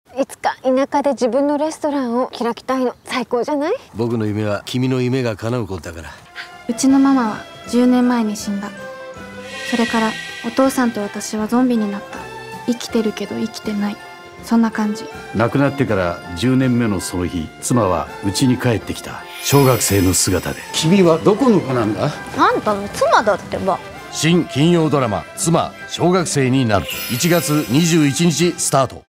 いつか田舎で自分のレストランを開きたいの。最高じゃない？ 僕の夢は君の夢が叶うことだから。 うちのママは10年前に死んだ。それからお父さんと私はゾンビになった。生きてるけど生きてない、そんな感じ。 亡くなってから10年目のその日、妻は家に帰ってきた。小学生の姿で。 君はどこの子なんだ？ あんたの妻だってば。 新金曜ドラマ「妻、小学生になる」1月21日スタート。